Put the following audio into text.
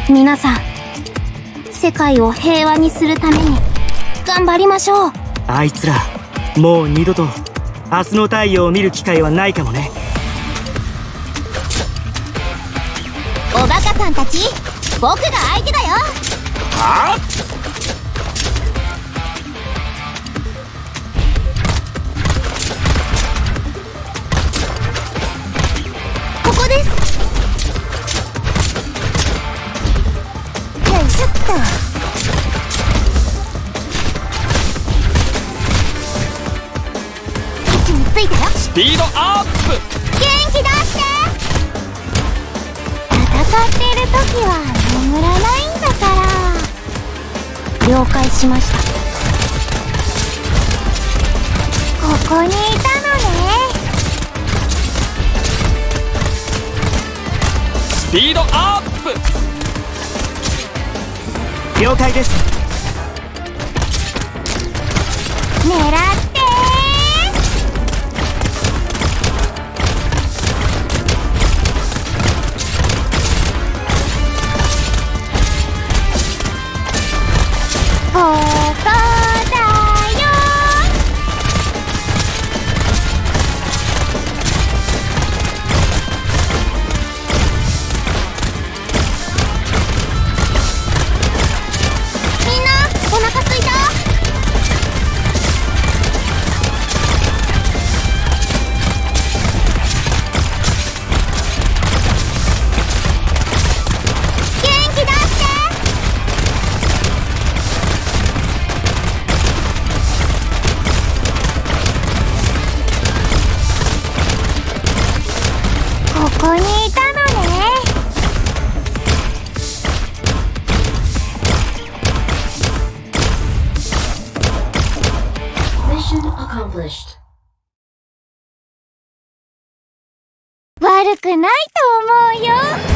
皆さん、世界を平和にするために頑張りましょう。 あいつらもう二度と明日の太陽を見る機会はないかもね。 おバカさんたち、僕が相手だよ。 はあ、 ここです。よいしょっと。位置についたよ。 スピードアップ。 元気出して。戦っている時は眠らないんだから。了解しました。ここにいたのね。 スピードアップ。 了解です。 狙ってここだよ。みんなお腹すいた？元気出して。ここにいたのね。 Mission accomplished. 悪くないと思うよ。